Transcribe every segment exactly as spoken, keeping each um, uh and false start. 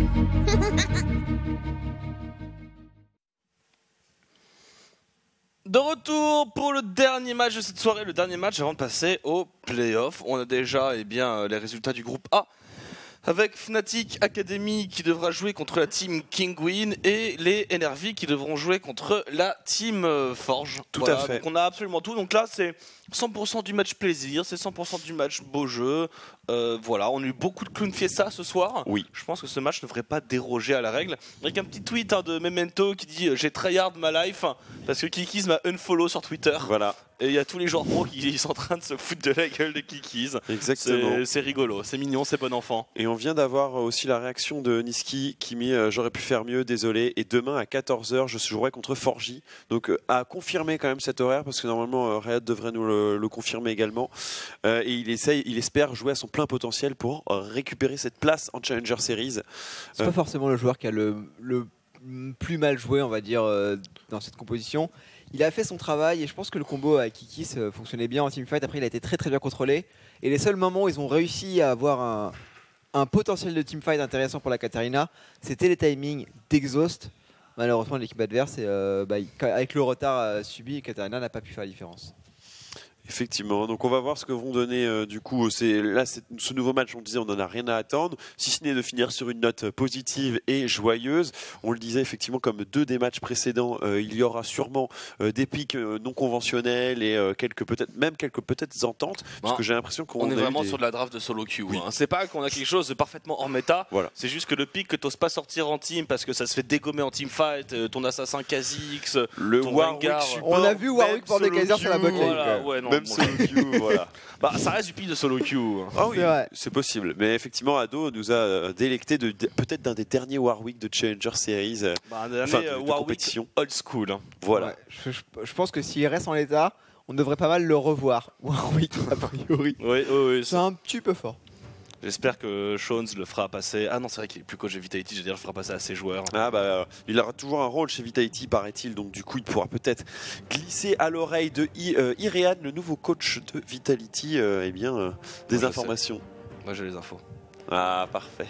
De retour pour le dernier match de cette soirée, le dernier match avant de passer au play-off. On a déjà eh bien, les résultats du groupe A avec Fnatic Academy qui devra jouer contre la team Kinguin et les N R V qui devront jouer contre la team Forge. Tout voilà, à fait. Donc on a absolument tout. Donc là c'est cent pour cent du match plaisir, c'est cent pour cent du match beau jeu. Euh, voilà, on a eu beaucoup de clown fiesta ce soir. Oui. Je pense que ce match ne devrait pas déroger à la règle. Avec un petit tweet hein, de Memento qui dit j'ai tryhard ma life parce que Kikiz m'a unfollow sur Twitter. Voilà. Et il y a tous les joueurs pro qui sont en train de se foutre de la gueule de Kikiz. Exactement. C'est rigolo, c'est mignon, c'est bon enfant. Et on vient d'avoir aussi la réaction de Niski qui met euh, j'aurais pu faire mieux, désolé. Et demain à quatorze heures, je jouerai contre Forgy. Donc euh, à confirmer quand même cet horaire parce que normalement euh, Riot devrait nous le, le confirmer également. Euh, et il essaye, il espère jouer à son plein potentiel pour euh, récupérer cette place en Challenger Series. C'est euh, pas forcément le joueur qui a le, le plus mal joué, on va dire, euh, dans cette composition. Il a fait son travail et je pense que le combo avec Kikis euh, fonctionnait bien en teamfight. Après, il a été très très bien contrôlé. Et les seuls moments où ils ont réussi à avoir un, un potentiel de teamfight intéressant pour la Katarina, c'était les timings d'exhaust. Malheureusement, l'équipe adverse, et, euh, bah, avec le retard euh, subi, Katarina n'a pas pu faire la différence. Effectivement, donc on va voir ce que vont donner euh, du coup c'est là c'est, ce nouveau match, on disait on n'en a rien à attendre si ce n'est de finir sur une note positive et joyeuse. On le disait effectivement comme deux des matchs précédents, euh, il y aura sûrement euh, des pics euh, non conventionnels et euh, quelques peut-être même quelques peut-être ententes Bah, parce que j'ai l'impression qu'on On est a eu vraiment des... sur de la draft de solo queue. Oui. Hein. C'est pas qu'on a quelque chose de parfaitement hors méta. Voilà. C'est juste que le pic que t'oses pas sortir en team parce que ça se fait dégommer en teamfight, euh, ton assassin Kha'Zix, le ton Warwick Rengar. support, On a vu Warwick même pour des solo Kaiser sur la queue, botlane. Voilà, ouais, non, même bon, solo queue, voilà. Bah, ça reste du pic de solo queue. Ah oui, C'est vrai. c'est possible. Mais effectivement, Ado nous a euh, délecté de, de- peut-être d'un des derniers Warwick de Challenger Series. euh, Bah, un dernier Enfin, de- euh, de Warwick compétition. old school. hein. Voilà. Ouais, je, je- je pense que s'il reste en l'état, on devrait pas mal le revoir. Warwick, a priori. Oui, oui, oui. C'est un petit peu fort. J'espère que Shones le fera passer. Ah non, c'est vrai qu'il est plus coach de Vitality, je veux dire, le fera passer à ses joueurs. Ah bah, euh, il aura toujours un rôle chez Vitality, paraît-il, donc du coup il pourra peut-être glisser à l'oreille de I, euh, Irean, le nouveau coach de Vitality, euh, eh bien, euh, des Moi, je informations. Moi j'ai les infos. Ah parfait.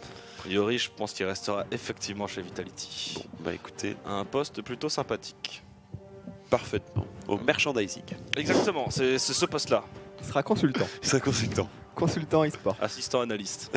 A priori, je pense qu'il restera effectivement chez Vitality. Bon, bah écoutez, Un poste plutôt sympathique. parfaitement. Au merchandising. Exactement, c'est c'est ce poste-là. Il sera consultant. Il sera consultant. Consultant e-sport. Assistant analyste.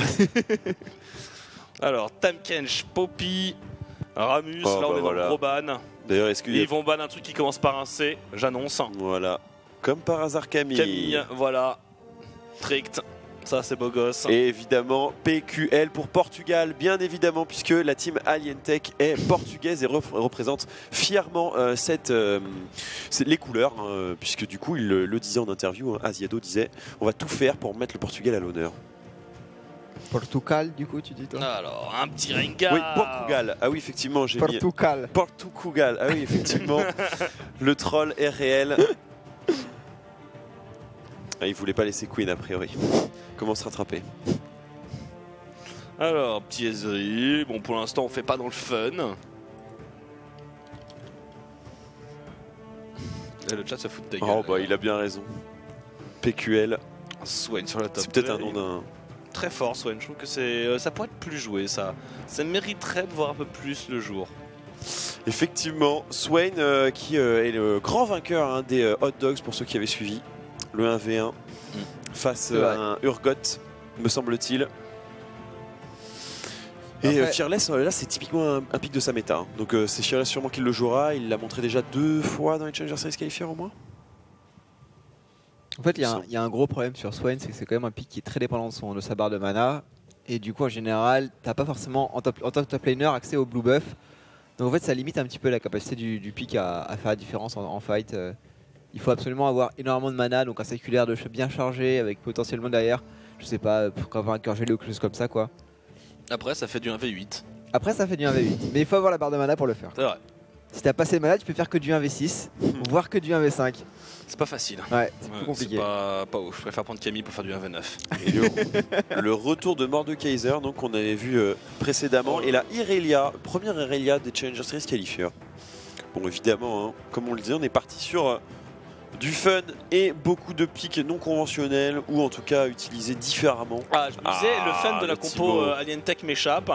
Alors, Tamkench, Poppy, Ramus, Oh, là on bah est voilà. dans le gros ban. D'ailleurs, est-ce qu'il y Et a... ils vont ban un truc qui commence par un C, j'annonce. Voilà. Comme par hasard Camille. Camille, voilà. Tricked, ça c'est beau gosse. Et évidemment, P Q L pour Portugal, bien évidemment, puisque la team Alientech est portugaise et rep- représente fièrement euh, cette, euh, c'est- les couleurs, hein, puisque du coup, il le, le disait en interview, hein, Asiado disait on va tout faire pour mettre le Portugal à l'honneur. Portugal, du coup, tu dis toi Alors, un petit Rengar. Oui, Portugal. Ah oui, effectivement, j'ai mis. Portugal. Portugal. Ah oui, effectivement, le troll est réel. Ah, il voulait pas laisser Queen a priori. Comment se rattraper? Alors, petit Ezreal. Bon, pour l'instant, on fait pas dans le fun. Et le chat se fout de ta gueule. Oh bah il a bien raison. P Q L, Swain sur la top. c'est peut-être un deux. nom d'un. Très fort, Swain. Je trouve que c'est, euh, ça pourrait être plus joué, ça. Ça mériterait de voir un peu plus le jour. Effectivement, Swain euh, qui euh, est le grand vainqueur hein, des euh, Hot Dogs pour ceux qui avaient suivi le un v un face C'est euh, vrai. à un Urgot, me semble-t-il. Et Après- euh, Fearless, euh, là c'est typiquement un, un pic de sa méta. hein. Donc euh, c'est Fearless sûrement qui le jouera. Il l'a montré déjà deux fois dans les Challenger Series qualifiés au moins. En fait, il y, a un- il y a un gros problème sur Swain, c'est que c'est quand même un pick qui est très dépendant de, son, de sa barre de mana. Et du coup, en général, t'as pas forcément en top, en top, top laner accès au blue buff. Donc en fait, ça limite un petit peu la capacité du, du pick à, à faire la différence en, en fight. Euh, il faut absolument avoir énormément de mana, donc un séculaire de ch- bien chargé avec potentiellement derrière, je sais pas, pour avoir un cœur gelé ou quelque chose comme ça quoi. Après, ça fait du un v huit. Après, ça fait du un v huit, mais il faut avoir la barre de mana pour le faire. C'est vrai. Si t'as pas assez de mana, tu peux faire que du un v six, voire que du un v cinq. C'est pas facile. Ouais, c'est Ouais, plus compliqué. C'est pas, pas ouf. Je préfère prendre Camille pour faire du un v neuf. Et le, le retour de Mordekaiser, donc qu'on avait vu euh, précédemment, et la Irelia, première Irelia des Challenger Series qualifiés. Bon, évidemment, hein, comme on le dit, on est parti sur euh, du fun et beaucoup de pics non conventionnels ou en tout cas utilisés différemment. Ah, je me disais, Ah, le fan de la le compo Thibaut. euh, Alien Tech m'échappe.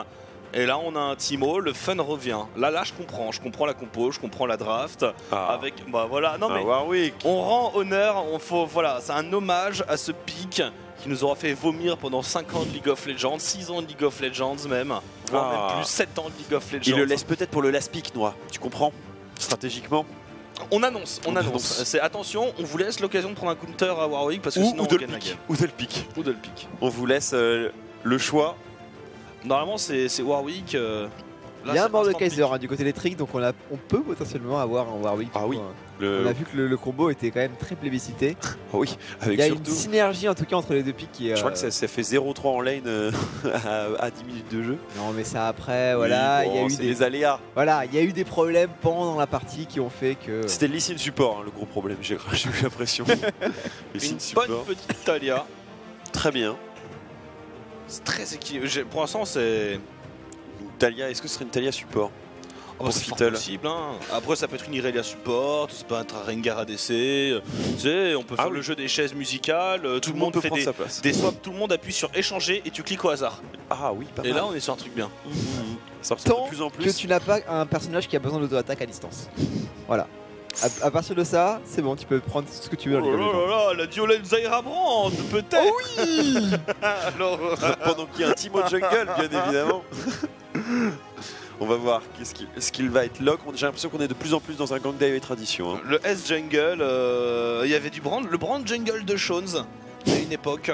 Et là, on a un Timo, le fun revient. Là, là, je comprends. Je comprends la compo, je comprends la draft. Ah. Avec, bah voilà, non Ah, mais Warwick. on rend honneur. On faut, voilà, c'est un hommage à ce pic qui nous aura fait vomir pendant cinq ans de League of Legends, six ans de League of Legends même, voire Ah. même plus, sept ans de League of Legends. Il le laisse peut-être pour le last pick, Noah. Tu comprends? Stratégiquement. On annonce, on, On annonce. annonce. C'est attention, on vous laisse l'occasion de prendre un counter à Warwick parce que Ou, sinon ou on de le gagne la pick. game. Ou de le pick. Ou de le pick. On vous laisse euh, le choix. Normalement, c'est c'est Warwick. euh, là, Il y a un c'est board de instant Kaiser pick. hein, du côté des tricks, donc on, a, on peut potentiellement avoir un Warwick. Ah du oui. coup, hein. Le... On a vu que le, le combo était quand même très plébiscité. Oui, Il avec y a surtout. une synergie en tout cas entre les deux pics qui est. Je crois euh, que ça, ça fait zéro trois en lane euh, à, à dix minutes de jeu. Non mais ça après, voilà, Oui, il y a bon, eu c'est des. les aléas. Voilà, il y a eu des problèmes pendant la partie qui ont fait que. C'était le Lee Sin support, hein, le gros problème. J'ai j'ai eu l'impression. Lee Sin Une support. bonne petite Talia. Très bien. C'est très équilibré. J'ai- Pour l'instant, c'est. Talia, est-ce que ce serait une Talia support? Oh, Pour c'est fort Fiddle. possible. Hein. Après, ça peut être une Irelia support, ça peut être un Rengar A D C. euh, Tu sais, on peut Ah faire oui. le jeu des chaises musicales. euh, Tout, Tout le monde peut fait prendre des, sa place. des swaps, tout le monde appuie sur échanger et tu cliques au hasard. Ah oui, pas Et mal. là, on est sur un truc bien. Mmh, mmh. Ça ressemble Tant de plus en que plus. tu n'as pas un personnage qui a besoin d'auto-attaque à distance. Voilà. À, à partir de ça, c'est bon, tu peux prendre ce que tu veux Oh dans les là là là, la Diolène Zaira Brand, peut-être. Oh oui. Alors, euh, Pendant qu'il y a un Timo Jungle, bien évidemment. On va voir qu'est-ce qu'il ce qu'il va être lock. On- J'ai l'impression qu'on est de plus en plus dans un gang et tradition. Hein. le S Jungle, euh, il y avait du brand, le brand Jungle de Shones à une époque.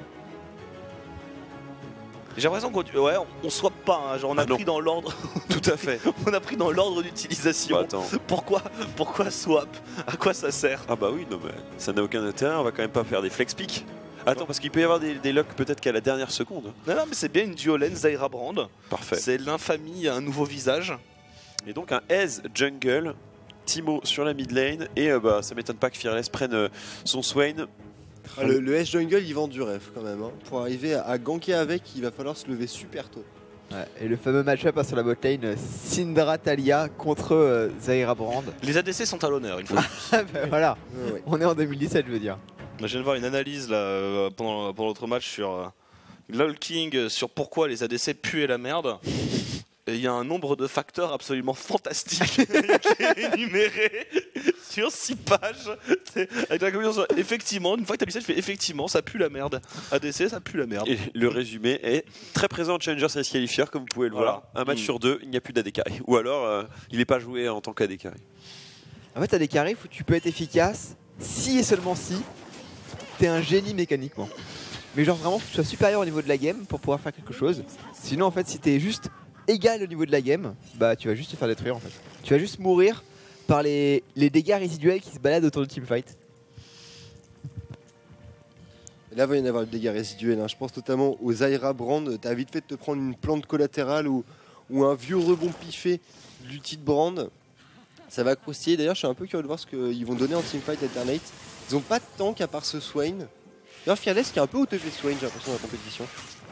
J'ai l'impression qu'on ouais, on, on swap pas, hein, genre on a Ah non. pris dans l'ordre, Tout à fait. on a pris dans l'ordre d'utilisation. Bah, attends. Pourquoi, pourquoi swap? À quoi ça sert? Ah bah oui, non mais ça n'a aucun intérêt. On va quand même pas faire des flex picks. Attends, parce qu'il peut y avoir des, des locks peut-être qu'à la dernière seconde. Non, non, mais c'est bien une Diolène Zaira Brand. Parfait. C'est l'infamie à un nouveau visage. Et donc un Ez Jungle, Timo sur la mid lane, et euh, bah, ça m'étonne pas que Fearless prenne euh, son Swain. Ah, le, le S-Jungle, il vend du rêve quand même. Hein. Pour arriver à, à ganker avec, il va falloir se lever super tôt. Ouais, et le fameux match-up hein, sur la botlane, euh, Syndra Talia contre euh, Zaira Brand. Les A D C sont à l'honneur, une fois. Ah bah, voilà, Ouais, ouais. on est en deux mille dix-sept, je veux dire. Je viens de voir une analyse là, euh, pendant, pendant l'autre match sur euh, LoL King euh, sur pourquoi les A D C puent la merde. Et il y a un nombre de facteurs absolument fantastiques qui est énuméré sur six pages. C'est- Avec la conclusion, effectivement, une fois que tu as lu ça, tu fais effectivement, ça pue la merde. A D C, ça pue la merde. Et le résumé est très présent en Challenger Series Qualifier, comme vous pouvez le Voilà. voir. Un match Mm. sur deux, il n'y a plus d'A D carry. Ou alors, euh, il n'est pas joué en tant qu'A D carry. En fait, t'as des carrés où tu peux être efficace si et seulement si t'es un génie mécaniquement. Mais genre vraiment, faut que tu sois supérieur au niveau de la game pour pouvoir faire quelque chose. Sinon, en fait, si t'es juste égal au niveau de la game, bah tu vas juste te faire détruire en fait. Tu vas juste mourir par les, les dégâts résiduels qui se baladent autour du teamfight. Et là, il va y en avoir des dégâts résiduels. Hein. Je pense notamment aux Zaira Brand. T'as vite fait de te prendre une plante collatérale ou, ou un vieux rebond piffé de l'ulti de Brand. Ça va croustiller. D'ailleurs, je suis un peu curieux de voir ce qu'ils vont donner en teamfight alternate. Ils ont pas de tank à part ce Swain. D'ailleurs, Fearless qui est un peu au-dessus de Swain, j'ai l'impression, dans la compétition.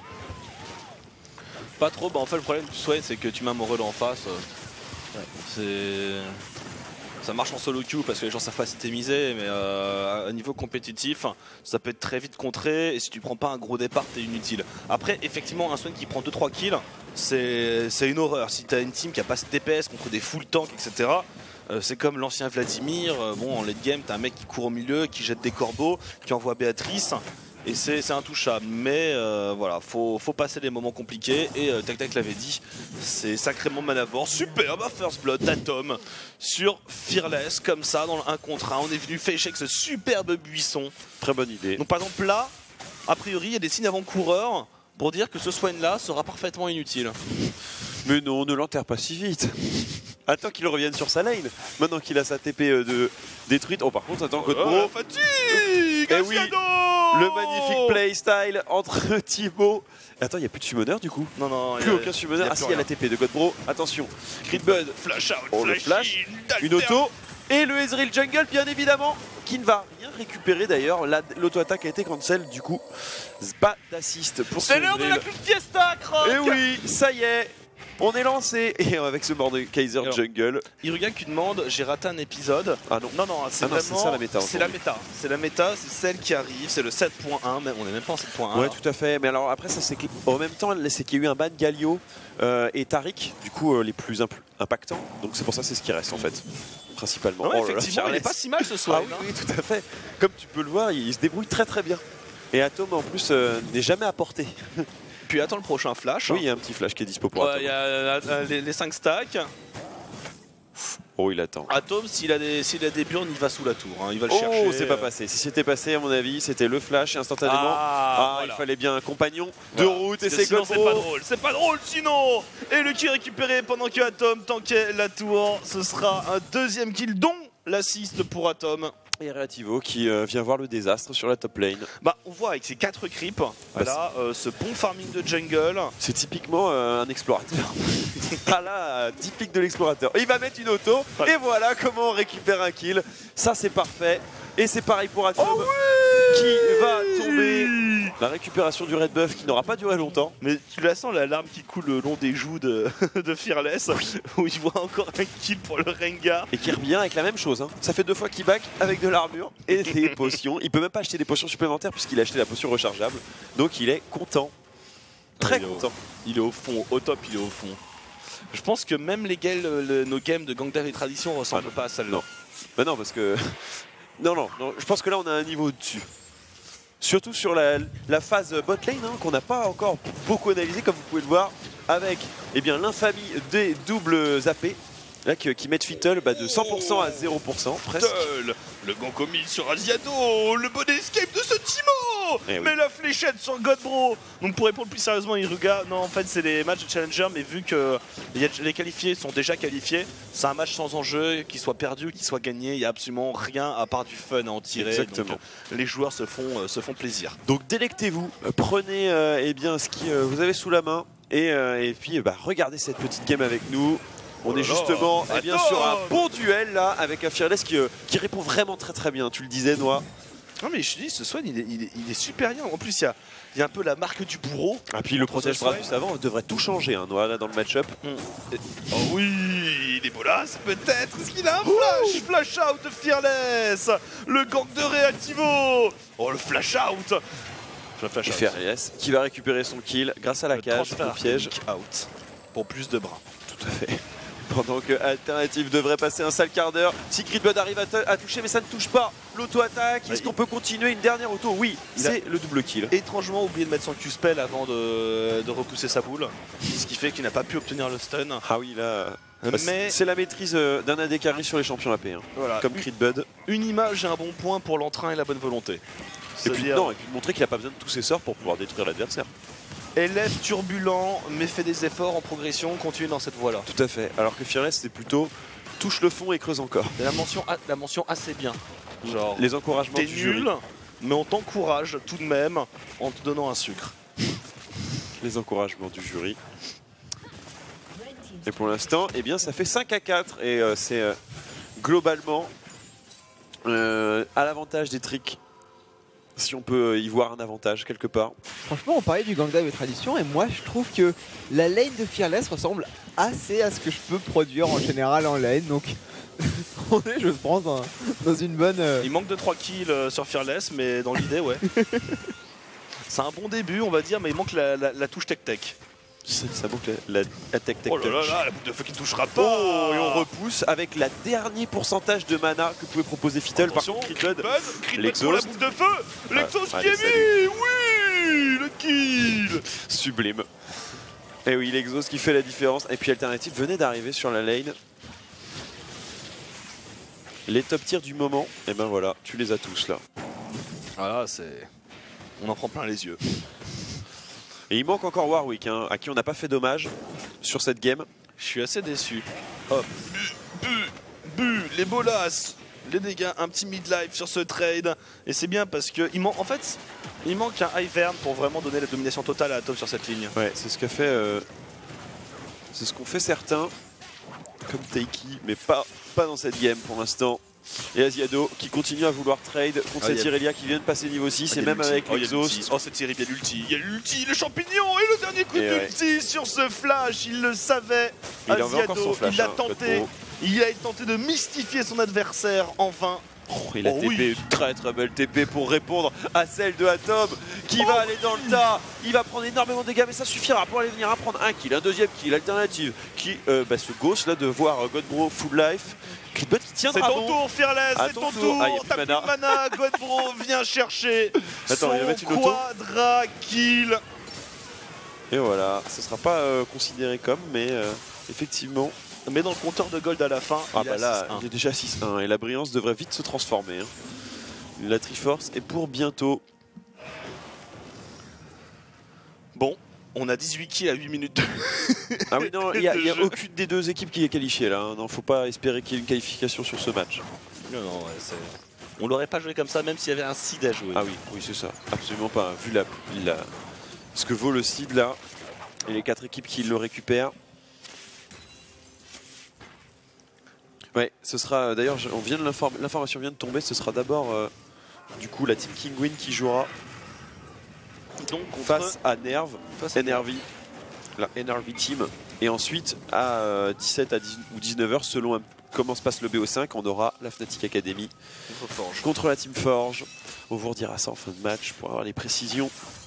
Pas trop, bah en fait le problème du Swain c'est que tu mets un Morel en face. euh, Ouais. C'est. Ça marche en solo queue parce que les gens savent pas systémiser, mais euh, à niveau compétitif, ça peut être très vite contré et si tu prends pas un gros départ, t'es inutile. Après, effectivement, un Swain qui prend deux trois kills, c'est c'est une horreur. Si t'as une team qui a pas ce T P S contre des full tanks, et cetera, euh, c'est comme l'ancien Vladimir. euh, bon, en late game, t'as un mec qui court au milieu, qui jette des corbeaux, qui envoie Béatrice. Et c'est c'est intouchable, mais euh, voilà, faut, faut passer des moments compliqués. Et euh, Tac Tac l'avait dit, c'est sacrément manavore. Superbe First Blood d'Atom sur Fearless, comme ça, dans le un contre un. On est venu fêcher avec ce superbe buisson. Très bonne idée. Donc par exemple là, a priori, il y a des signes avant-coureurs pour dire que ce Swain là sera parfaitement inutile. Mais non, ne l'enterre pas si vite. Attends qu'il revienne sur sa lane. Maintenant qu'il a sa T P euh, de détruite. Oh, par contre, attends, Godbro. Oh, la fatigue, Eh oui, Asiano Le magnifique playstyle entre Timo. Attends, il n'y a plus de summoner du coup. Non, non, Plus y a- aucun summoner. y a Ah plus si, il y a la rien. T P de Godbro. Attention. Crit Bud, Flash out, Oh, le flash, flash, in, une auto. Et le Ezreal Jungle, bien évidemment, qui ne va rien récupérer d'ailleurs. La- L'auto-attaque a été cancel, du coup, pas d'assist pour C'est ce l'heure de Ezreal. la Club Fiesta, Croc. Et oui, ça y est. On est lancé et avec ce Mordekaiser Alors, Jungle. Iruga qui demande, j'ai raté un épisode. Ah non. Non, non, c'est Ah non, c'est vraiment. ça la méta C'est la aujourd'hui. méta. C'est la méta, c'est celle qui arrive, c'est le sept point un, mais on est même pas en sept point un. Ouais, là. tout à fait. Mais alors après, ça c'est que- en même temps, c'est qu'il y a eu un ban Galio euh, et Taric, du coup euh, les plus imp- impactants. Donc c'est pour ça c'est ce qui reste en fait, principalement. Ouais, Oh là là, effectivement, il est Fearless. pas si mal ce Ah soir. oui, oui, tout à fait. Comme tu peux le voir, il se débrouille très très bien. Et Atom en plus euh, n'est jamais à portée. Puis attends le prochain flash. Oui, il y a un petit flash qui est dispo pour Ouais, Atom. il y a euh, les, les cinq stacks. Oh, il attend. Atom, s'il a des, s'il a des burns, il va sous la tour. hein, Il va le Oh, chercher. c'est pas passé. Si c'était passé, à mon avis, c'était le flash et instantanément. Ah, Ah, voilà. il fallait bien un compagnon de Voilà. route et Parce que c'est sinon, comme c'est pas drôle. C'est pas drôle sinon. Et le kill récupéré pendant que Atom tankait la tour. Ce sera un deuxième kill dont l'assist pour Atom. Et Reativo qui euh, vient voir le désastre sur la top lane. Bah, on voit avec ses quatre creeps, voilà, euh, ce bon farming de jungle. C'est typiquement euh, un explorateur. Ah là, euh, typique de l'explorateur. Il va mettre une auto et voilà comment on récupère un kill. Ça c'est parfait. Et c'est pareil pour Atom Oh qui va tomber. La récupération du red buff qui n'aura pas duré longtemps. Mais tu la sens la larme qui coule le long des joues de, de Fearless, où il voit encore un kill pour le Rengar. Et qui revient avec la même chose. hein. Ça fait deux fois qu'il back avec de l'armure et des potions. Il peut même pas acheter des potions supplémentaires puisqu'il a acheté la potion rechargeable. Donc il est content. Très Il est au- content. Il est au fond, au top, il est au fond. Je pense que même les games, le- nos games de Gangdave et Tradition ressemblent Ah non. pas à celle-là. Non. Bah non, parce que. Non, non, non, je pense que là on a un niveau au-dessus. Surtout sur la, la phase bot lane hein, qu'on n'a pas encore beaucoup analysé, comme vous pouvez le voir, avec eh bien, l'infamie des doubles A P. Là, qui, qui mettent Fiddle bah, de cent pour cent à zéro pour cent presque. Fiddle, le bon commit sur Asiado, le bon escape de ce Timo, Eh oui. mais la fléchette sur Godbro. Donc pour répondre plus sérieusement Iruga, non en fait c'est des matchs de Challenger, mais vu que il y a- les qualifiés sont déjà qualifiés, c'est un match sans enjeu, qu'il soit perdu ou qu'il soit gagné, il n'y a absolument rien à part du fun à en tirer. Exactement. Donc, euh, les joueurs se font, euh, se font plaisir. Donc délectez-vous, euh, prenez euh, eh bien, ce que euh, vous avez sous la main et, euh, et puis bah, regardez cette petite game avec nous. On Oh là est justement là, eh bien, Atom sur un bon duel là avec un Fearless qui, euh, qui répond vraiment très très bien. Tu le disais, Noah. Non mais je te dis, ce Swan il est, il est, il est super bien. En plus il y a, il y a un peu la marque du bourreau. Ah, puis le protège Swan. Bravus avant devrait tout changer, hein, Noah, là dans le match-up. Oh oui, il est bolas peut-être. Est-ce qu'il a un flash Flash out de Fearless. Le gang de Reactivo. Oh le flash out. Le flash Et out. Fearless qui va récupérer son kill grâce à la Le cage, transfert au piège. arcanique out. Pour plus de bras. Tout à fait. Pendant que Alternative devrait passer un sale quart d'heure. Secret Blood arrive à, à toucher, mais ça ne touche pas. L'auto-attaque, est-ce Ouais, qu'on peut continuer une dernière auto? Oui, il a- c'est le double kill. Étrangement oublié de mettre son Q-spell avant de, de repousser sa boule. Ce qui fait qu'il n'a pas pu obtenir le stun. Ah oui, là. bah, Mais c'est- C'est la maîtrise euh, d'un A D carry sur les champions A P. hein. voilà, Comme Creed Bud. une image et un bon point pour l'entrain et la bonne volonté. Et puis, C'est-à-dire- non, et puis de montrer qu'il n'a pas besoin de tous ses sorts pour pouvoir détruire l'adversaire. Élève turbulent, mais fait des efforts en progression, continue dans cette voie-là. Tout à fait. Alors que Fearless, c'est plutôt touche le fond et creuse encore. C'est la mention, a- la mention assez bien. Genre, Les encouragements t'es du jury. nul, mais on t'encourage tout de même en te donnant un sucre. Les encouragements du jury. Et pour l'instant, eh bien, ça fait cinq à quatre. Et euh, c'est euh, globalement euh, à l'avantage des tricks. Si on peut y voir un avantage quelque part. Franchement, on parlait du Gangdave et Tradition, et moi je trouve que la lane de Fearless ressemble assez à ce que je peux produire en général en lane. Donc, on est, je pense, dans, dans une bonne. euh, Il manque de trois kills euh, sur Fearless, mais dans l'idée, ouais. C'est un bon début, on va dire, mais il manque la, la- la touche tech-tech. Ça manque la, la attaque tech Oh là là touch. là, la boucle de feu qui ne touchera pas. Oh, et on repousse avec la dernier pourcentage de mana que pouvait proposer Fiddle. Par Attention, contre, Creed Creed Bud, Bud, Creed Bud pour la l'exhaust. boucle de feu. L'exhaust Ah, qui allez, est mis. Oui, le kill. sublime. Et oui, l'exhaust qui fait la différence. Et puis Alternative venait d'arriver sur la lane. Les top tiers du moment, et ben voilà, tu les as tous là. Voilà, c'est. On en prend plein les yeux. Et il manque encore Warwick, hein, à qui on n'a pas fait dommage sur cette game. Je suis assez déçu. Hop. Bu, bu, bu, les bolas, les dégâts, un petit mid-life sur ce trade. Et c'est bien parce que, il man- en fait, il manque un Ivern pour vraiment donner la domination totale à Atom sur cette ligne. Ouais, c'est ce qu'a fait. euh, C'est ce qu'ont fait certains, comme Taiki, mais pas, pas dans cette game pour l'instant. Et Asiado qui continue à vouloir trade contre Ah, cette y a- Irelia qui vient de passer niveau six, Ah, et y a même l'ulti. avec Oh, y a l'exhaust. l'ulti. Oh, c'est terrible, il y a l'ulti. Il y a l'ulti, le champignon et le dernier coup d'ulti ouais. sur ce flash, il le savait. Il en veut encore son flash. Il a hein, tenté, il a tenté de mystifier son adversaire en vain. Oh, il a oh, T P, oui. une très très belle T P pour répondre à celle de Atom qui oh, va aller dans le tas. Il va prendre énormément de dégâts, mais ça suffira pour aller venir à prendre un kill, un deuxième kill, alternative. Qui, euh, bah, ce ghost là de voir Godbro full life. Creedbot qui tient. C'est ton bon. tour, Fearless, c'est ton tour. tour. Ah, T'as plus de mana, Godbro vient chercher Attends, son il va mettre une quadra kill. Et voilà, ce sera pas euh, considéré comme, mais euh, effectivement. Mais dans le compteur de gold à la fin, ah il, bah là, il est déjà six un et la brillance devrait vite se transformer. Hein. La Triforce est pour bientôt. Bon, on a dix-huit kills à huit minutes. Ah oui, non, il n'y a, a aucune des deux équipes qui est qualifiée là. Hein. Non, faut pas espérer qu'il y ait une qualification sur ce match. Non, non, ouais, c'est... On l'aurait pas joué comme ça, même s'il y avait un seed à jouer. Ah oui, oui, c'est ça. Absolument pas. Vu la, la, ce que vaut le seed là, et les quatre équipes qui le récupèrent. Ouais, ce sera d'ailleurs, on vient de l'inform l'information vient de tomber, ce sera d'abord euh, du coup la team Kinguin qui jouera donc face à Nerve, face à N R V, la N R V team, et ensuite à euh, dix-sept à dix ou dix-neuf heures selon un, comment se passe le B O cinq, on aura la Fnatic Academy contre, contre la team Forge. On vous redira ça en fin de match pour avoir les précisions.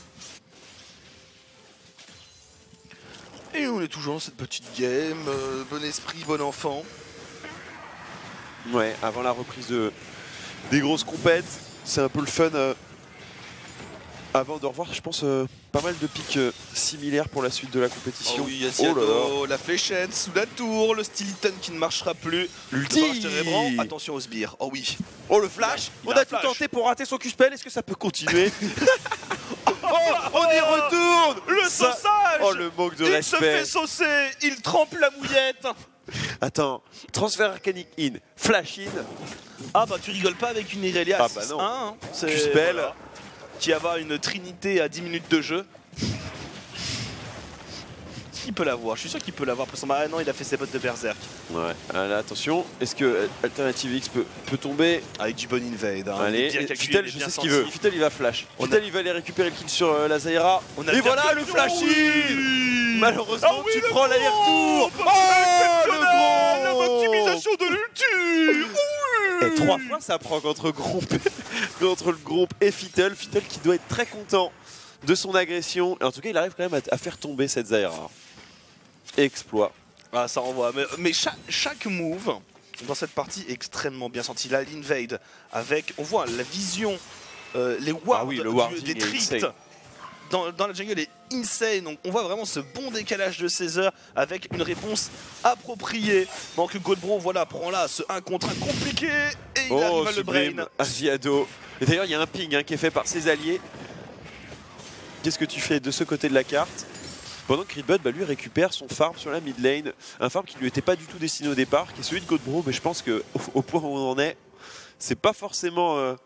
Et on est toujours dans cette petite game, euh, bon esprit, bon enfant. Ouais, avant la reprise de, des grosses compètes, c'est un peu le fun. Euh, avant de revoir, je pense, euh, pas mal de pics euh, similaires pour la suite de la compétition. Oh oui, Asiado, oh là là. La fléchette sous la tour, le Stilton qui ne marchera plus. L'ulti. Attention au sbire, oh oui. Oh le flash, on a, a tout tenté pour rater son Q-spell, est-ce que ça peut continuer? Oh, on y retourne. Le ça... sauçage. Oh le manque de il respect. Il se fait saucer, il trempe la mouillette. Attends, transfert arcanique in, flash in. Ah bah tu rigoles pas avec une Irelia ah bah non. Hein, Q-spell voilà, qui va une trinité à dix minutes de jeu. Il peut l'avoir, je suis sûr qu'il peut l'avoir après son... Ah non, il a fait ses bottes de berserk. Ouais, là, attention, est-ce que Alternative X peut, peut tomber avec du bon invade hein. Allez, Fitel, je sais ce qu'il veut. Fitel, il va flash. On Fitel, a... il va aller récupérer le kill sur euh, la Zaira. On a et voilà le flash in. Malheureusement, ah oui, tu prends l'aller-retour. Oh, le gros l'optimisation de l'ulti. Et trois fois, ça prend contre, groupe, contre le groupe et Fitel. Fitel qui doit être très content de son agression. Et en tout cas, il arrive quand même à, à faire tomber cette Zaira. Exploit. Ah, ça envoie. Mais, mais chaque, chaque move dans cette partie est extrêmement bien senti. Là, l'invade avec, on voit la vision, euh, les wards, ah oui, le du, des tricks dans, dans la jungle est insane. Donc on voit vraiment ce bon décalage de ses heures avec une réponse appropriée. Donc Godbro, voilà, prend là ce un contre un compliqué et il oh, arrive à le brain. Asiado. Et d'ailleurs, il y a un ping hein, qui est fait par ses alliés. Qu'est-ce que tu fais de ce côté de la carte? Pendant que Creedbot bah, lui récupère son farm sur la mid lane, un farm qui lui était pas du tout destiné au départ, qui est celui de Godbro, mais je pense qu'au au point où on en est, c'est pas forcément euh,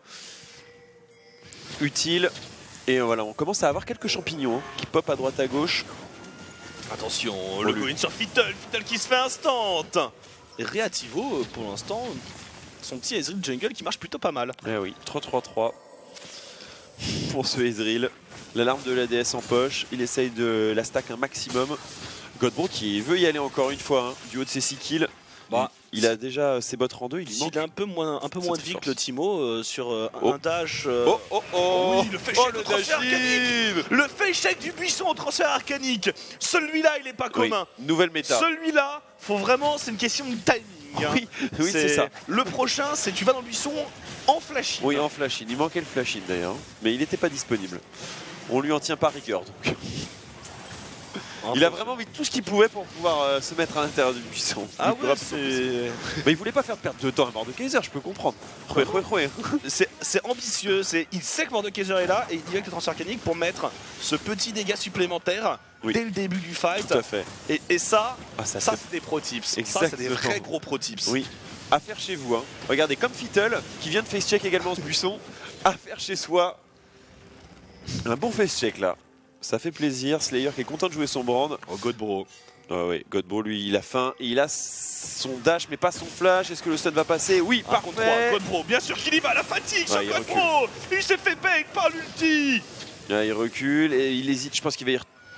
utile. Et euh, voilà, on commence à avoir quelques champignons hein, qui pop à droite à gauche. Attention, oh, le go-in sur Fitel, Fitel qui se fait instant. Et Reativo, pour l'instant, son petit Ezreal jungle qui marche plutôt pas mal. Eh oui, trois trois trois pour ce Ezreal. L'alarme de l'A D S en poche, il essaye de la stack un maximum. Godbro qui veut y aller encore une fois, hein, du haut de ses six kills. Bah, il, il a déjà ses bottes en deux. Il, il manque... a un peu moins, un peu moins de vie que le Timo euh, sur euh, oh. un dash. Euh... Oh oh oh, oui, le fake oh, le transfert arcanique. Le fake check du buisson au transfert arcanique. Celui-là, il est pas commun. Oui, nouvelle méta. Celui-là, faut vraiment, c'est une question de timing. Hein. Oui, oui c'est ça. Le prochain, c'est tu vas dans le buisson en flash-in. Oui, en flash-in. Il manquait le flash-in d'ailleurs, mais il n'était pas disponible. On lui en tient pas rigueur donc. Il a vraiment mis tout ce qu'il pouvait pour pouvoir euh, se mettre à l'intérieur du buisson. Ah ouais, c'est... Mais il voulait pas faire perdre de temps à Mordekaiser, je peux comprendre. C'est ambitieux, il sait que Mordekaiser est là et il dit avec le transfert arcanique pour mettre ce petit dégât supplémentaire oui. dès le début du fight. Tout à fait. Et, et ça, ah, ça, ça c'est des pro tips. Ça c'est des vrais gros pro tips. Oui. À faire chez vous. Hein. Regardez, comme Fitel, qui vient de face check également ce buisson, à faire chez soi. Un bon face check là. Ça fait plaisir. Slayer qui est content de jouer son brand. Oh, Godbro. Ah oui, Godbro lui, il a faim. Et il a son dash, mais pas son flash. Est-ce que le stun va passer? Oui, un parfait. Godbro, bien sûr qu'il y va. La fatigue sur Godbro. Il s'est fait bait par l'ulti. Ah, il recule et il hésite. Je pense qu'il va y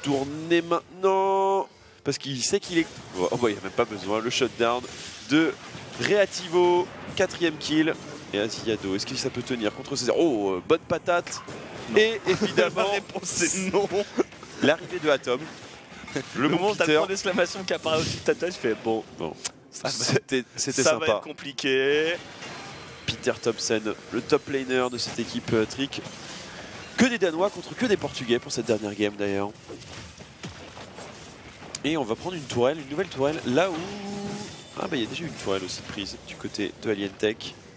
tourner maintenant. Parce qu'il sait qu'il est... Oh, bah, il n'y a même pas besoin. Le shutdown de Reativo. Quatrième kill. Et Asiado, est-ce que ça peut tenir contre César? Oh, euh, bonne patate. Non. Et évidemment, La réponse c'est non. l'arrivée de Atom. Le Le bon moment où t'as Peter. le point d'exclamation qui apparaît au-dessus de ta tête, je fais bon, Bon, ça, va- c'était c'était ça va sympa. être compliqué. Peter Thompson, le top laner de cette équipe euh, Trick. Que des Danois contre que des Portugais pour cette dernière game d'ailleurs. Et on va prendre une tourelle, une nouvelle tourelle, là où... Ah bah il y a déjà une tourelle aussi prise du côté de Alien Tech.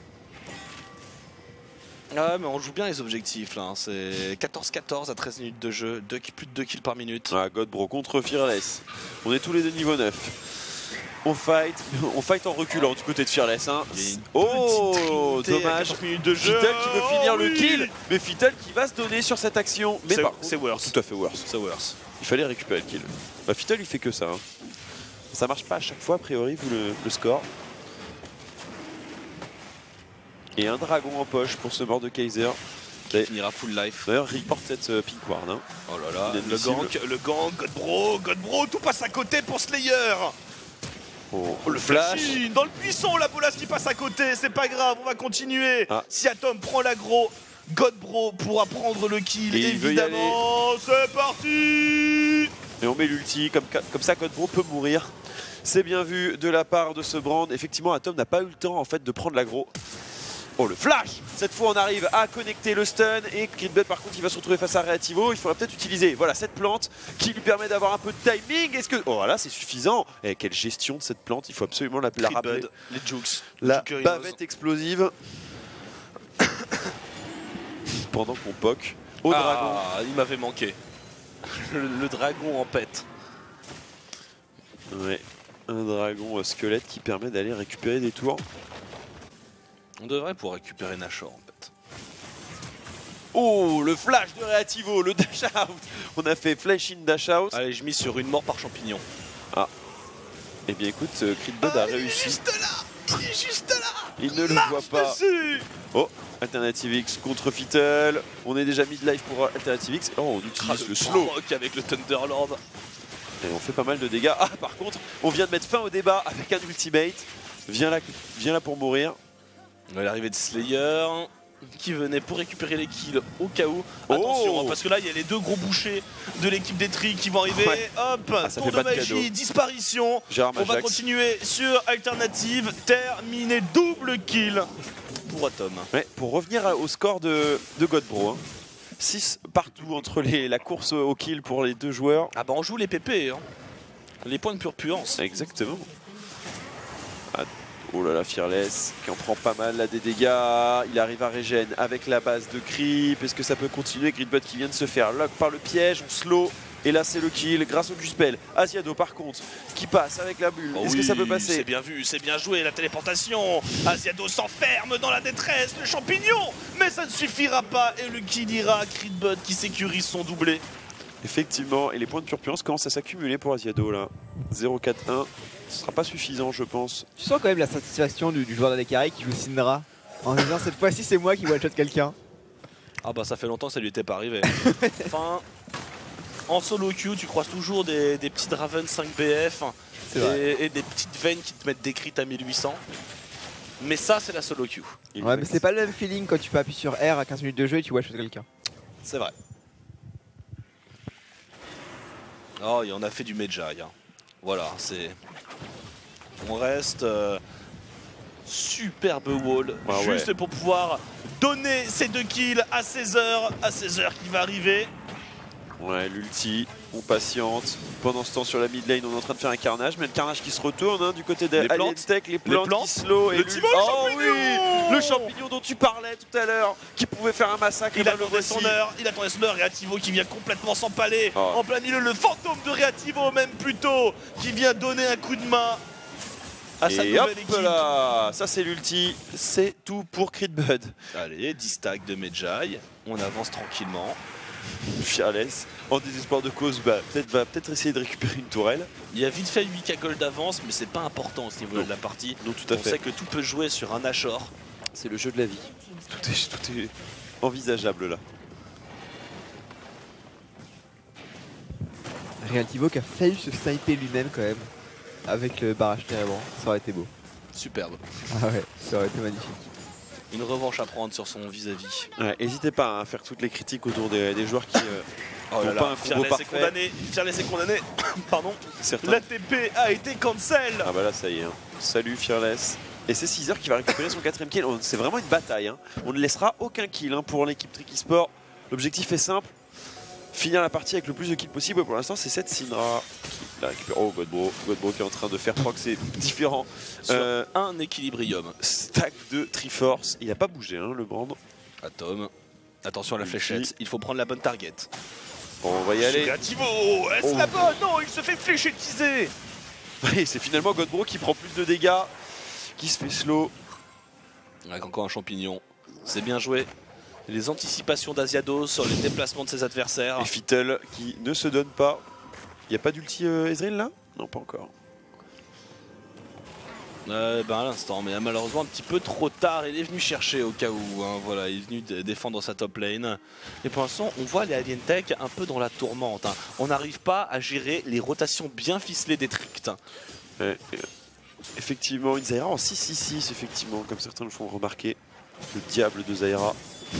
Ah mais on joue bien les objectifs là, hein. C'est quatorze quatorze à treize minutes de jeu, deux, plus de deux kills par minute. Ah, Godbro contre Fearless. On est tous les deux niveau neuf. On fight, on fight en reculant du côté de Fearless. Hein. Il y a une Oh, petite trinité à dommage. quatorze minutes de jeu. Fittel qui veut finir Oh, le oui. kill, mais Fittel qui va se donner sur cette action. Mais C'est- par contre, c'est worse. tout à fait worse. C'est worse. Il fallait récupérer le kill. Bah, Fittel il fait que ça. Hein. Ça marche pas à chaque fois a priori vu le, le score. Et un dragon en poche pour ce mort de Kaiser. Qui finira full life. D'ailleurs, report cette euh, Pink Ward. Hein. Oh là là, le Inadmissible. gang, le gang, Godbro, Godbro, tout passe à côté pour Slayer. Oh, Oh, le flash in, dans le buisson, la Bolas qui passe à côté, c'est pas grave, on va continuer. Ah. Si Atom prend l'aggro, Godbro pourra prendre le kill, Et il veut y évidemment. C'est parti. Et on met l'ulti, comme, comme ça Godbro peut mourir. C'est bien vu de la part de ce brand. Effectivement, Atom n'a pas eu le temps en fait de prendre l'aggro. Oh le flash! Cette fois on arrive à connecter le stun et Creedbud par contre il va se retrouver face à Reativo. Il faudra peut-être utiliser voilà cette plante qui lui permet d'avoir un peu de timing. Est-ce que... Oh là c'est suffisant. Et quelle gestion de cette plante, il faut absolument la, la rappeler. Creedbud, les jukes. La Jukerinos. bavette explosive. Pendant qu'on poke au dragon. Ah, il m'avait manqué. Le, le dragon en pète. Ouais. Un dragon euh, squelette qui permet d'aller récupérer des tours. On devrait pouvoir récupérer Nashor en fait. Oh, le flash de Reativo, le dash out. On a fait flash in, dash out. Allez, je mise sur une mort par champignon. Eh bien écoute, euh, Creedbud a Ah, il est réussi. juste là. Il est juste là. Il ne le Marche voit pas. dessus. Oh, Alternative X contre Fittel. On est déjà mid-life pour Alternative X. Oh, on Ah, utilise le slow. proc avec le Thunderlord. Et on fait pas mal de dégâts. Ah, par contre, on vient de mettre fin au débat avec un ultimate. Viens là, viens là pour mourir. L'arrivée de Slayer qui venait pour récupérer les kills au cas où. Oh. Attention, hein, parce que là il y a les deux gros bouchers de l'équipe des Tri qui vont arriver. Ouais. Hop, Ah, ça tour fait de pas de magie, cadeau. disparition. Gérard On va Majax. continuer sur Alternative. Terminé, double kill pour Atom. Ouais, pour revenir à- au score de, de Godbro. Hein. six partout entre les, la course au kill pour les deux joueurs. Ah bah on joue les P P, hein. Les points de pure puance. Exactement. Ah, oh là là, Fearless qui en prend pas mal là des dégâts. Il arrive à régène avec la base de creep. Est-ce que ça peut continuer? Creedbud qui vient de se faire lock par le piège. On slow. Et là c'est le kill grâce au Q-Spell. Asiado par contre qui passe avec la bulle. Oh Est-ce oui, que ça peut c'est passer? bien vu, c'est bien joué, la téléportation. Asiado s'enferme dans la détresse, le champignon. Mais ça ne suffira pas et le kill ira à Creedbud qui sécurise son doublé. Effectivement, et les points de pure puissance commencent à s'accumuler pour Asiado là. zéro quatre un, ce sera pas suffisant je pense. Tu sens quand même la satisfaction du, du joueur d'Alekari qui joue Syndra en disant cette fois-ci c'est moi qui one-shot quelqu'un. Ah bah ça fait longtemps que ça lui était pas arrivé. Enfin, en solo queue, tu croises toujours des, des petits Draven cinq B F C'est vrai. et, et des petites veines qui te mettent des crits à mille huit cents. Mais ça, c'est la solo queue. Ouais, mais c'est pas le même feeling quand tu peux appuyer sur R à quinze minutes de jeu et tu one-shot quelqu'un. C'est vrai. Oh, et on a fait du Medjay. Hein. Voilà, c'est. On reste. Euh... Superbe wall. Ah juste ouais. pour pouvoir donner ces deux kills à seize heures. À seize heures qui va arriver. Ouais, l'ulti, on patiente. Pendant ce temps sur la mid lane, on est en train de faire un carnage, mais le carnage qui se retourne hein, du côté des Les plantes. Alien Tech, les plantes, plantes. qui slow et Le l'ul- Timo, le oh champignon. oui, le champignon dont tu parlais tout à l'heure, qui pouvait faire un massacre. Il ben, le attendait son voici. heure, il attendait son heure, Reativo qui vient complètement s'empaler Oh. en plein milieu, le fantôme de Reativo même plutôt, qui vient donner un coup de main à sa Et hop nouvelle équipe. là, ça c'est l'ulti, c'est tout pour Creedbud. Allez, dix stacks de Medjay, on avance tranquillement. Fearless, en désespoir de cause, bah, peut-être va peut-être essayer de récupérer une tourelle. Il y a vite fait huit K gold d'avance, mais c'est pas important à ce niveau-là Non. de la partie. Non, tout à On fait. sait que tout peut jouer sur un Nashor. C'est le jeu de la vie. Tout est, tout est envisageable là. Realtivo qui a failli se sniper lui-même quand même avec le barrage térébrant, ça aurait été beau. Superbe. Ah ouais, ça aurait été magnifique. Une revanche à prendre sur son vis-à-vis. Ouais, n'hésitez pas à faire toutes les critiques autour des, des joueurs qui euh, Oh là n'ont là, pas un combo Fearless est parfait. condamné. Fearless est condamné. Pardon. Certains- L'A T P a été cancel. Ah bah là ça y est, hein. Salut Fearless. Et c'est Caesar qui va récupérer son quatrième kill. On- C'est vraiment une bataille. Hein. On ne laissera aucun kill hein, pour l'équipe Tricky Sport. L'objectif est simple. Finir la partie avec le plus de kills possible. Pour l'instant c'est cette Syndra qui la récupère. Oh Godbro, Godbro qui est en train de faire proxy différent. Sur Euh, un équilibrium. stack de Triforce. Il n'a pas bougé hein, le brand. Atom. Attention à la Ulti. fléchette. Il faut prendre la bonne target. Bon on va y aller. Negativo. Est-ce Oh. la bonne? Non, il se fait fléchettiser. Et c'est finalement Godbro qui prend plus de dégâts. Qui se fait slow. Avec encore un champignon. C'est bien joué. Les anticipations d'Asiados sur les déplacements de ses adversaires. Et Fittle qui ne se donne pas. Il n'y a pas d'ulti euh, Ezreal là? Non pas encore. Euh, ben à l'instant, mais malheureusement un petit peu trop tard. Il est venu chercher au cas où. Hein, voilà, il est venu d- défendre sa top lane. Et pour l'instant, on voit les Alien Tech un peu dans la tourmente. Hein. On n'arrive pas à gérer les rotations bien ficelées des Trict. Ouais, et, euh, effectivement, une Zaira en six six six, effectivement, comme certains le font remarquer. Le diable de Zaira.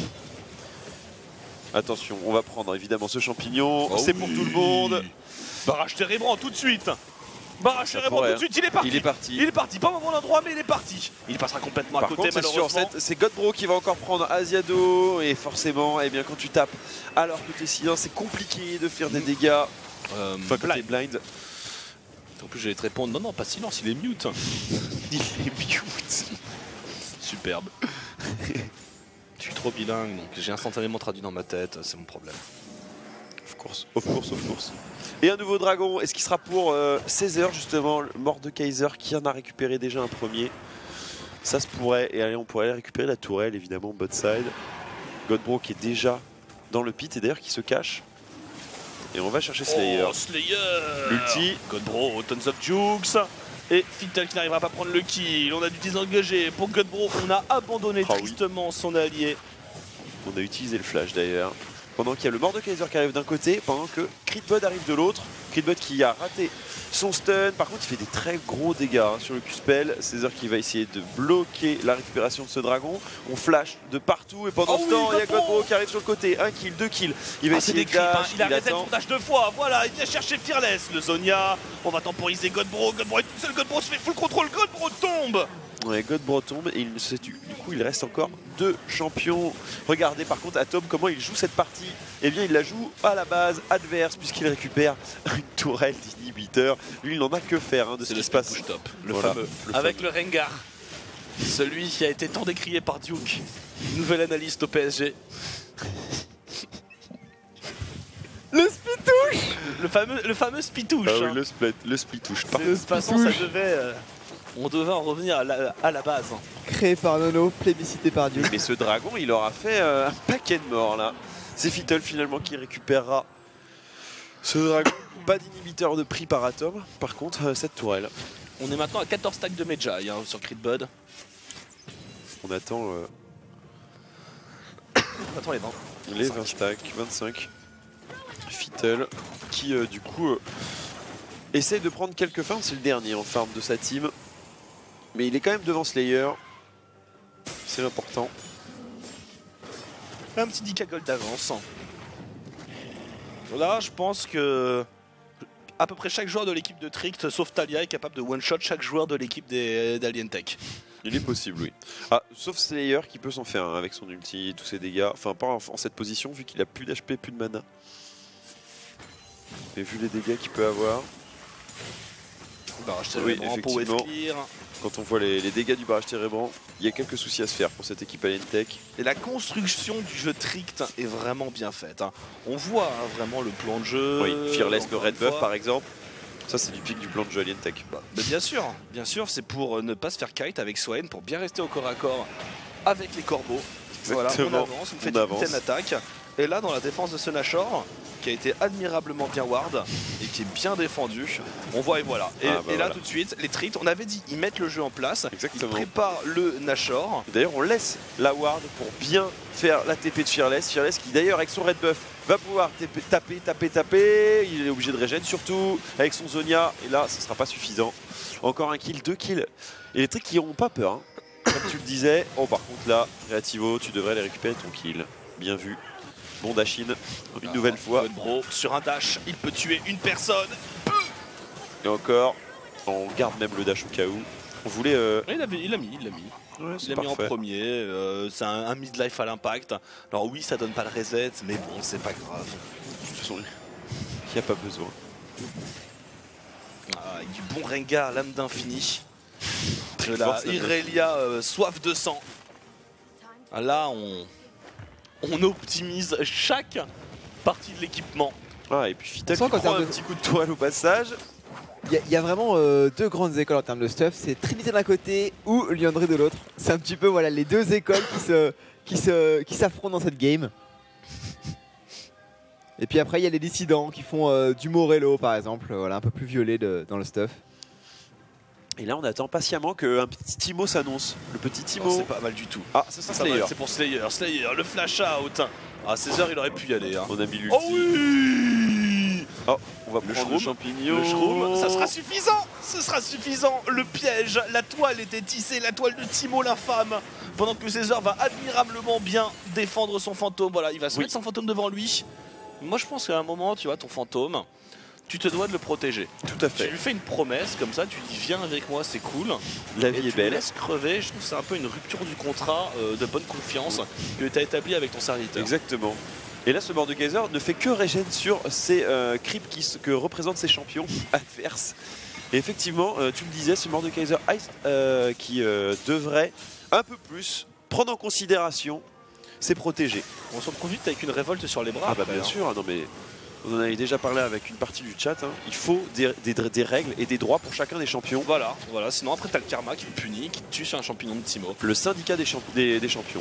Attention, on va prendre évidemment ce champignon. Oh C'est oui. pour tout le monde. Barrage Térébrand tout de suite. Barrage Ça Térébrand pourrait, tout de suite. Il est parti. Il est parti. Il est parti. Pas au bon endroit, mais il est parti. Il passera complètement Par à côté, contre, c'est sûr, malheureusement. c'est- c'est Godbro qui va encore prendre Asiado. Et forcément, eh bien, quand tu tapes alors que t'es silent, c'est compliqué de faire des dégâts. Euh, Enfin, quand t'es blind. blind. En plus, j'allais te répondre. Non, non, pas silence. Il est mute. Il est mute. Superbe. Je suis trop bilingue, donc j'ai instantanément traduit dans ma tête, c'est mon problème. Of course, of course, of course. Et un nouveau dragon, est-ce qu'il sera pour euh, seize heures justement, le Mordekaiser qui en a récupéré déjà un premier. Ça se pourrait, et allez, on pourrait aller récupérer la tourelle évidemment, bot side. Godbro qui est déjà dans le pit et d'ailleurs qui se cache. Et on va chercher Slayer. Oh, Slayer. L'ulti. Godbro, tons of jukes. Et Fittle qui n'arrivera pas à prendre le kill. On a dû désengager pour Godbro. On a abandonné Ah oui. tristement son allié. On a utilisé le flash d'ailleurs. Pendant qu'il y a le Mordekaiser qui arrive d'un côté, pendant que Critbud arrive de l'autre. Critbud qui a raté son stun. Par contre, il fait des très gros dégâts hein, sur le Q-Spell. Caesar qui va essayer de bloquer la récupération de ce dragon. On flash de partout et pendant Oh ce oui, temps, il y a Godbro Godbro qui arrive sur le côté. Un kill, deux kills. Il va Ah, c'est essayer des de creeps, hein. dash, Il a il reset attend. son dash deux fois. Voilà, il vient chercher Fearless. Le Zonia. On va temporiser Godbro. Godbro est tout seul. Godbro se fait full contrôle. Godbro tombe. Ouais, Godbro tombe et il ne se tue. Du coup, il reste encore deux champions. Regardez par contre Atom comment il joue cette partie. Eh bien, il la joue à la base adverse puisqu'il récupère une tourelle d'inhibiteur. Lui, il n'en a que faire hein, de ce C'est qui le se passe. push top. Le Voilà, fameux. le Avec fameux. le Rengar. Celui qui a été tant décrié par Duke. Nouvel analyste au P S G. Le spitouche. Le fameux, le fameux Spitouche. Ah oui, hein. le split, le split touche. De toute façon, ça devait. euh, on devait en revenir à la, à la base. hein. Créé par Nono, plébiscité par Dieu. Mais ce dragon, il aura fait euh, un paquet de morts là. C'est Fittle finalement qui récupérera ce dragon. Pas d'inhibiteur de prix par Atom. Par contre, euh, cette tourelle. On est maintenant à quatorze stacks de Medjay hein, sur Critbud. On attend euh, Attends les vingt. les vingt stacks, vingt-cinq. Fittle qui euh, du coup euh, essaye de prendre quelques farms. C'est le dernier en farm de sa team. Mais il est quand même devant Slayer. C'est l'important. Un petit dix K gold d'avance. Là, je pense que à peu près chaque joueur de l'équipe de Trict, sauf Talia, est capable de one-shot chaque joueur de l'équipe des- d'Alien Tech. Il est possible, oui. Ah, sauf Slayer qui peut s'en faire hein, avec son ulti, tous ses dégâts. Enfin, pas en, en cette position vu qu'il a plus d'H P, plus de mana. Et vu les dégâts qu'il peut avoir, Barrage Oui, Térébrand pour effectivement. Wave-Clear. quand on voit les, les dégâts du barrage Térébrand, il y a quelques soucis à se faire pour cette équipe Alien Tech. Et la construction du jeu Trict est vraiment bien faite. hein. On voit hein, vraiment le plan de jeu. Oui, Fearless, le encore Red une Buff fois. par exemple. Ça, c'est du pic du plan de jeu Alien Tech. Bah, mais bien sûr, bien sûr, c'est pour euh, ne pas se faire kite avec Swain, pour bien rester au corps à corps avec les corbeaux. Voilà, on Exactement. avance, on fait On du avance. ten attack. Et là, dans la défense de ce Nashor, qui a été admirablement bien ward et qui est bien défendu. On voit et voilà. Et, Ah, bah et là voilà. tout de suite, les treats, on avait dit, ils mettent le jeu en place. Exactement. Ils préparent le Nashor. D'ailleurs, on laisse la ward pour bien faire la T P de Fearless. Fearless qui d'ailleurs avec son red buff va pouvoir taper, taper, taper, taper. Il est obligé de régène, surtout avec son Zonia. Et là, ce ne sera pas suffisant. Encore un kill, deux kills. Et les trucs qui n'auront pas peur. Hein. Comme tu le disais. Oh, par contre là, Reativo, tu devrais aller récupérer ton kill. Bien vu. Bon Dashin, une Ah, nouvelle fois. Code Bro, sur un dash, il peut tuer une personne. Et encore, on garde même le dash au cas où. On voulait... Euh... Il l'a mis, il l'a mis. Il l'a mis, Ouais, il l'a mis en premier. Euh, c'est un, un midlife à l'impact. Alors oui, ça donne pas le reset, mais bon, c'est pas grave. De toute façon, il n'y a pas besoin. Ah, avec du bon Rengar, lame d'infini. De fort, la ça, Irelia, euh, soif de sang. Ah, là, on, on optimise chaque partie de l'équipement. Ah, et puis Fitel On qui sent qu'en prend un termes de- petit coup de toile au passage. Il y, a- il y a vraiment euh, deux grandes écoles en termes de stuff, c'est Trinité d'un côté ou Liandry de l'autre. C'est un petit peu voilà les deux écoles qui se qui se qui s'affrontent dans cette game. Et puis après il y a les dissidents qui font euh, du Morello par exemple, euh, voilà un peu plus violet de- dans le stuff. Et là, on attend patiemment qu'un petit Timo s'annonce. Le petit Oh, Timo. c'est pas mal du tout. Ah, ça sera Ça va, Slayer. c'est pour Slayer. Slayer, le flash out. À seize heures, il aurait pu y aller. Hein. On a mis l'ulti. Oh oui! Oh, on va Le prendre le shroom. champignon. Le shroom, ça sera suffisant. Ce sera suffisant. Le piège, la toile était tissée, la toile de Timo l'infâme. Pendant que César va admirablement bien défendre son fantôme. Voilà, il va se Oui. mettre son fantôme devant lui. Moi, je pense qu'à un moment, tu vois, ton fantôme, tu te dois de le protéger. Tout à Tu fait. lui fais une promesse comme ça, tu lui dis viens avec moi, c'est cool. La Et vie tu est le belle. laisses crever. Je trouve que c'est un peu une rupture du contrat euh, de bonne confiance que tu as établi avec ton serviteur. Exactement. Et là, ce Mordekaiser ne fait que régène sur ces euh, creeps qui, s- que représentent ses champions adverses. Et effectivement, euh, tu le disais, ce Mordekaiser Ice euh, qui euh, devrait un peu plus prendre en considération ses protégés. On se retrouve vite avec une révolte sur les bras. Ah bah après, bien hein. sûr, ah non mais on en avait déjà parlé avec une partie du chat, hein. Il faut des, des- des règles et des droits pour chacun des champions. Voilà, voilà. Sinon après t'as le karma qui te punit, qui te tue sur un champignon de Timo. Le syndicat des, champ- des- des champions.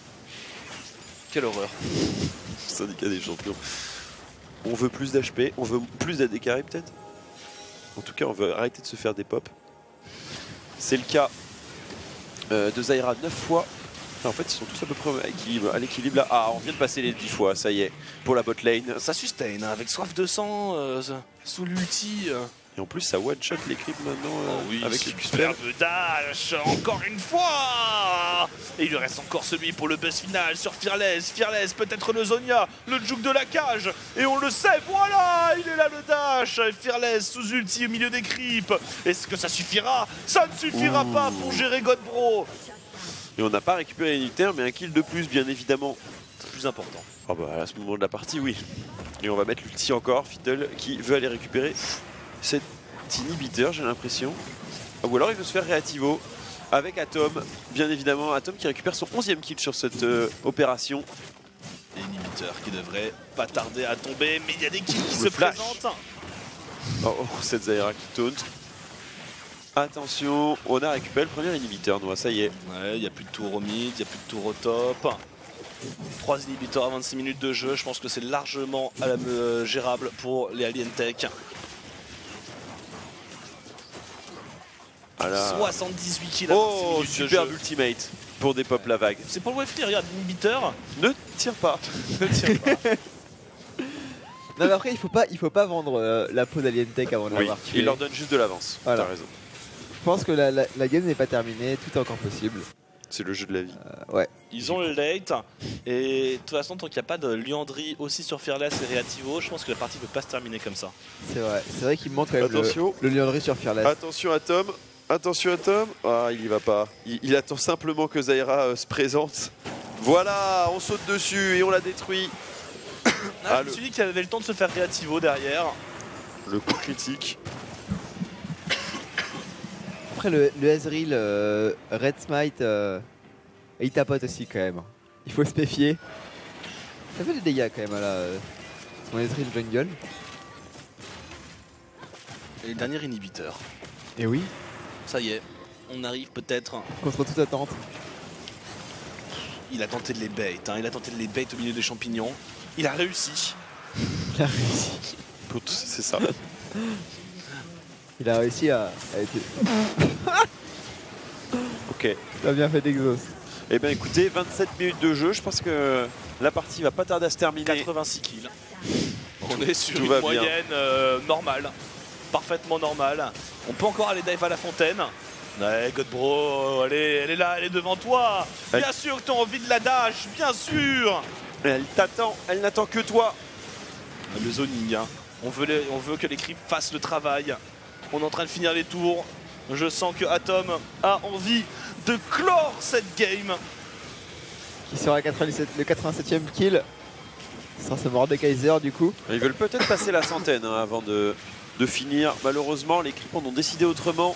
Quelle horreur. Le syndicat des champions. On veut plus d'H P, on veut plus d'A D carry peut-être. En tout cas, on veut arrêter de se faire des pops. C'est le cas euh, de Zyra neuf fois. Enfin, en fait, ils sont tous à peu près à l'équilibre. À l'équilibre là. Ah, on vient de passer les dix fois, ça y est. Pour la bot lane. Ça sustain hein, avec soif de sang euh, sous l'ulti. euh. Et en plus, ça one-shot les creeps maintenant euh, avec les superbe dash, encore une fois. Et il lui reste encore celui pour le buzz final sur Fearless. Fearless, peut-être le Zonia, le juke de la cage. Et on le sait, voilà, il est là le dash. Fearless sous ulti au milieu des creeps. Est-ce que ça suffira? Ça ne suffira Ouh. pas pour gérer Godbro. Et on n'a pas récupéré l'unitaire, mais un kill de plus, bien évidemment. C'est plus important. Ah bah à ce moment de la partie, oui. Et on va mettre l'ulti encore, Fiddle qui veut aller récupérer cet inhibiteur, j'ai l'impression. Ou alors il veut se faire Reativo avec Atom, bien évidemment. Atom qui récupère son onzième kill sur cette euh, opération. Et inhibiteur qui devrait pas tarder à tomber, mais il y a des kills qui Le se flash. présentent. Oh, oh, cette Zyra qui taunt. Attention, on a récupéré le premier inhibiteur, Noah, ça y est. Ouais, il n'y a plus de tour au mid, il n'y a plus de tour au top. trois inhibiteurs à vingt-six minutes de jeu, je pense que c'est largement à la, euh, gérable pour les Alien Tech. Ah là. soixante-dix-huit kills à vingt-six Oh, minutes de superbe jeu. ultimate pour des pop la vague. C'est pour le Wefly, regarde, l'inhibiteur Ne tire pas. ne tire pas. Non mais après il faut pas il faut pas vendre euh, la peau d'Alien Tech avant de Oui, l'avoir tué. il leur donne juste de l'avance. Voilà. T'as raison. Je pense que la, la, la game n'est pas terminée, tout est encore possible. C'est le jeu de la vie. Euh, ouais. Ils ont le late, et de toute façon, tant qu'il n'y a pas de Liandry aussi sur Fearless et Reativo, je pense que la partie ne peut pas se terminer comme ça. C'est vrai, c'est vrai qu'il manque quand même Attention. le, le Liandry sur Fearless. Attention à Tom. Attention à Tom. Ah, il y va pas. Il, il attend simplement que Zyra euh, se présente. Voilà, on saute dessus et on la détruit. Ah, Ah, je me le- suis dit qu'il avait le temps de se faire Reativo derrière. Le coup critique. Après le, le Ezreal euh, Red Smite, euh, il tapote aussi quand même. Il faut se méfier. Ça fait des dégâts quand même là. Euh, son Ezreal jungle. Et le dernier inhibiteur. Et oui. Ça y est, on arrive peut-être. Contre toute attente. Il a tenté de les bait, hein. Il a tenté de les bait au milieu des champignons. Il a réussi. Il a réussi. C'est ça. Il a réussi à, à être... Ok. Il a bien fait d'exhaust. Eh bien écoutez, vingt-sept minutes de jeu, je pense que la partie va pas tarder à se terminer. quatre-vingt-six kills. On est sur Tout une va bien. moyenne euh, normale, parfaitement normale. On peut encore aller dive à la fontaine. Ouais, Godbro, elle est, elle est là, elle est devant toi. Elle- Bien sûr que tu as envie de la dash, bien sûr. Elle t'attend, elle n'attend que toi. Le zoning, hein. on, veut les- on veut que les creeps fassent le travail. On est en train de finir les tours. Je sens que Atom a envie de clore cette game. Qui sera quatre-vingt-dix-sept le quatre-vingt-septième kill. Sans ce Mordekaiser du coup. Ils veulent peut-être passer la centaine hein, avant de, de finir. Malheureusement, les Creeps en ont décidé autrement.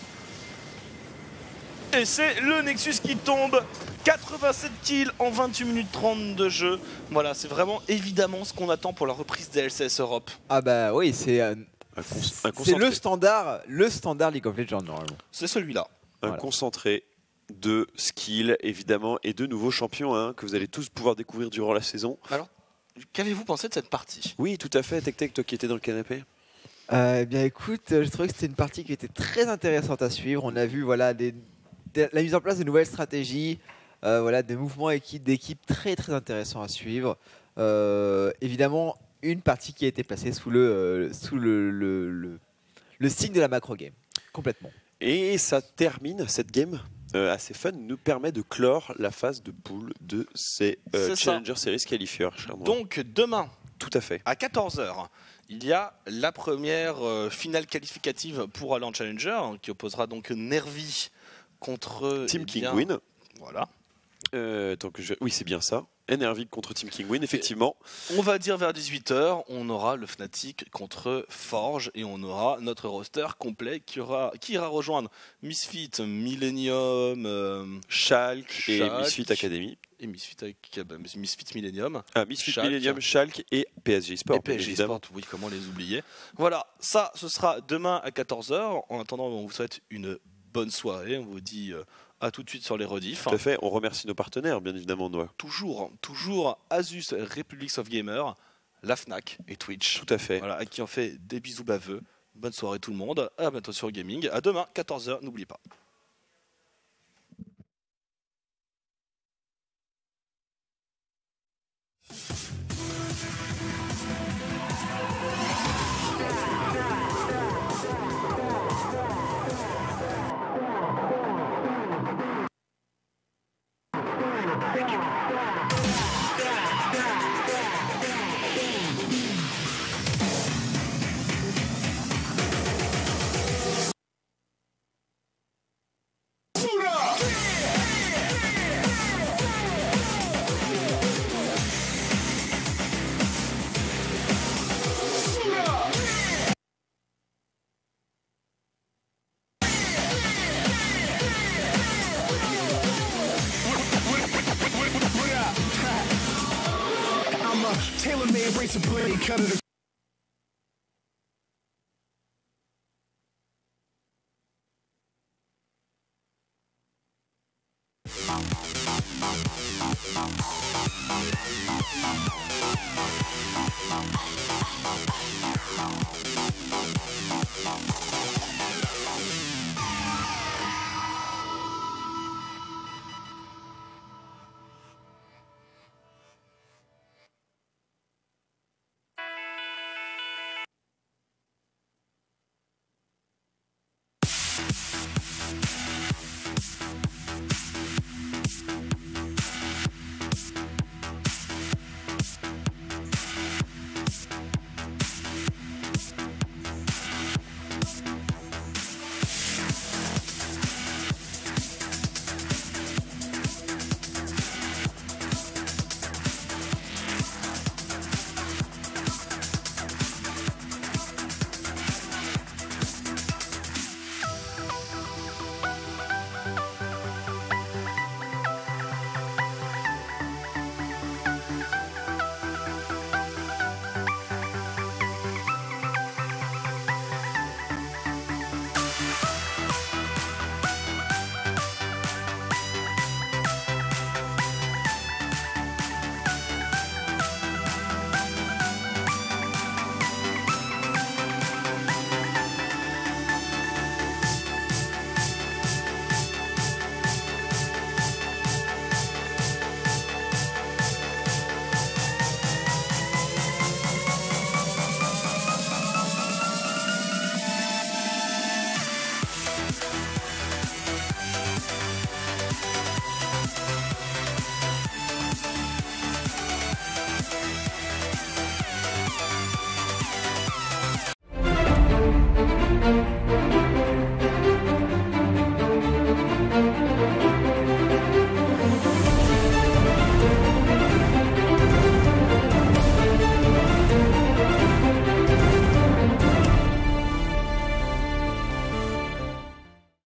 Et c'est le Nexus qui tombe. quatre-vingt-sept kills en vingt-huit minutes trente de jeu. Voilà, c'est vraiment évidemment ce qu'on attend pour la reprise des L C S Europe. Ah bah oui, c'est euh, Un, con- un c'est concentré, le standard, le standard League of Legends normalement. C'est celui-là. un Voilà. concentré de skill, évidemment, et de nouveaux champions hein, que vous allez tous pouvoir découvrir durant la saison. Qu'avez-vous pensé de cette partie? Oui, tout à fait. Tech Tech, toi qui étais dans le canapé. Euh, eh bien écoute, euh, je trouvais que c'était une partie qui était très intéressante à suivre. On a vu voilà, des, des- la mise en place de nouvelles stratégies, euh, voilà, des mouvements équipe- d'équipe très très intéressants à suivre. Euh, évidemment, une partie qui a été placée sous le, euh, sous le, le, le- le signe de la macro game. Complètement. Et ça termine cette game. Euh, assez fun, nous permet de clore la phase de poule de ces euh, C'est ça. Challenger Series qualifiers. cher moi. Donc demain, tout à fait. à quatorze heures, il y a la première euh, finale qualificative pour aller en Challenger, hein, qui opposera donc Nervi contre Team eh bien, Kingwin. Voilà. Euh, tant que je... Oui, c'est bien ça. N R V contre Team Kingwin, effectivement. On va dire vers dix-huit heures, on aura le Fnatic contre Forge et on aura notre roster complet qui, aura, qui ira rejoindre Misfit, Millennium euh, Shulk et Shulk. Misfit Academy. et Misfit, avec- bah, Misfit Millennium. Ah, Misfit Shulk. Millennium, Shulk et P S G Sport. Et P S G évidemment. Sport, oui, comment les oublier. Voilà, ça, ce sera demain à quatorze heures. En attendant, on vous souhaite une bonne soirée. On vous dit euh, à tout de suite sur les rediffs. Tout à fait. On remercie nos partenaires, bien évidemment, Noah. Toujours, toujours Asus, Republic of Gamer, la Fnac et Twitch. Tout à fait. Voilà, à qui on fait des bisous baveux. Bonne soirée tout le monde. À bientôt sur Gaming. À demain, quatorze heures, n'oubliez pas. Tailor-made razor blade cutter to